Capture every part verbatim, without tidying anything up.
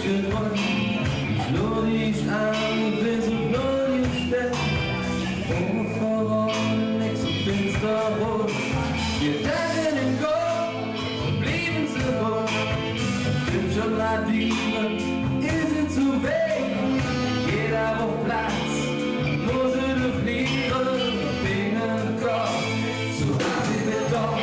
geträumt, ich lud dich an, bin so blöd gestellt, ohne Vorauen, nix und finster rot. Wir dachten im Kopf und blieben zu hoch, stimmt schon mal Liebe, ist sie zu weg, jeder braucht Platz, muss sie durchlieben, wegen dem Kopf, so hart wie Beton.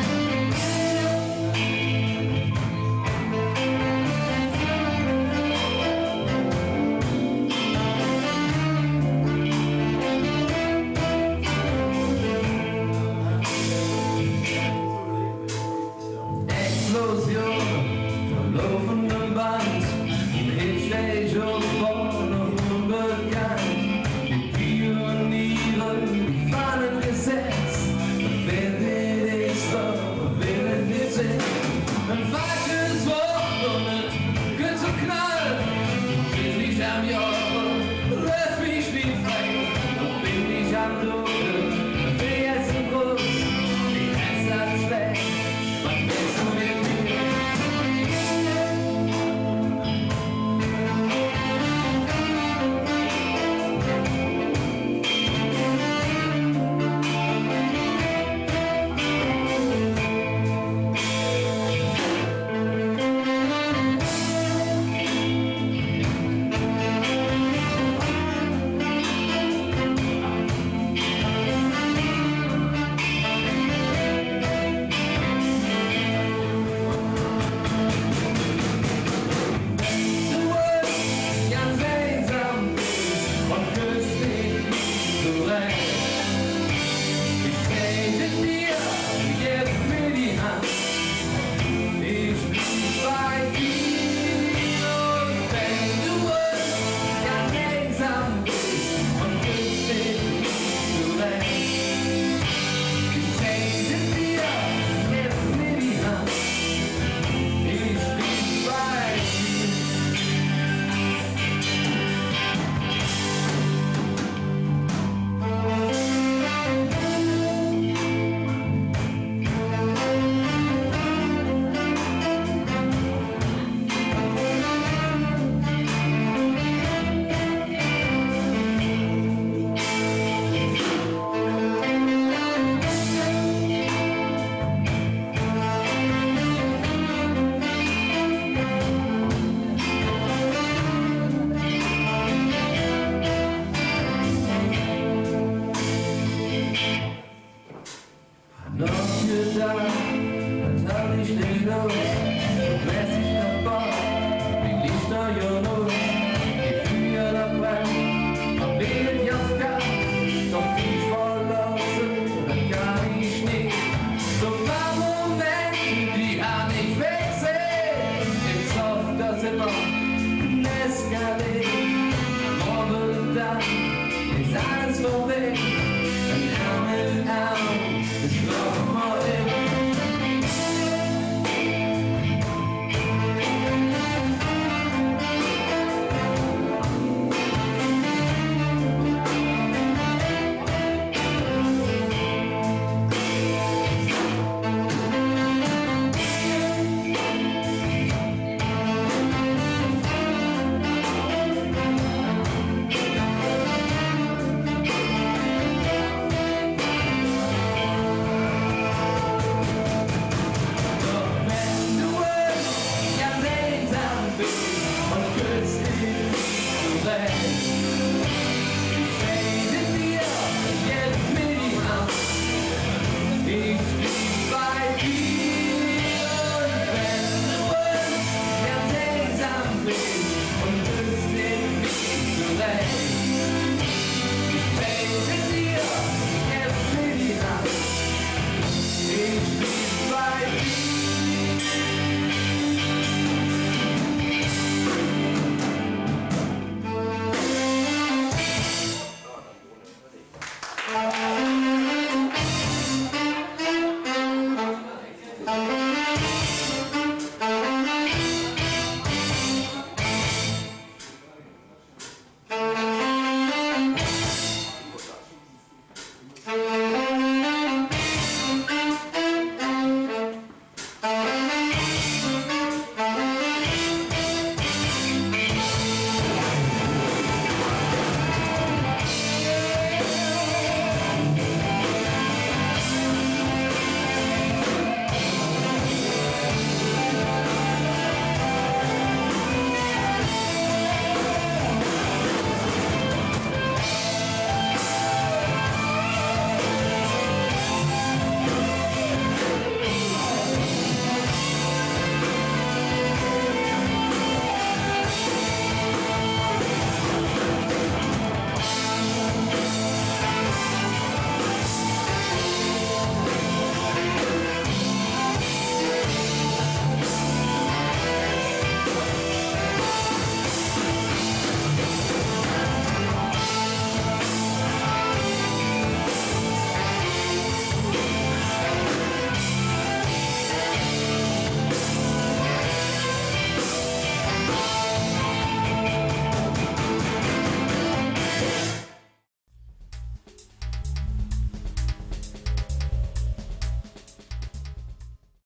Laufenden Band, im Hinstage und vorne unbekannt. Die Pioniere, die Fahnen gesetzt, wer will ich so, will ich nicht sehen. Ein falsches Wort und ein Kürzer Knall, bin ich am Jochen, lass mich wie frei, und bin ich am Dunkeln, will jetzt ein Kuss, die Herz hat schlecht, was willst du mit mir? Noch gedacht, dann hab ich nicht los, und lässt sich nach Bord, wie Lichter ja los, die Feuer da brennt, man betet ja kalt, doch ich verlassen, dann kann ich nicht, so paar Momente, die an ich wegsehen, gibt's oft das immer, eskaliert, morgen dann, ist alles vorbei, dann Ärmel auf,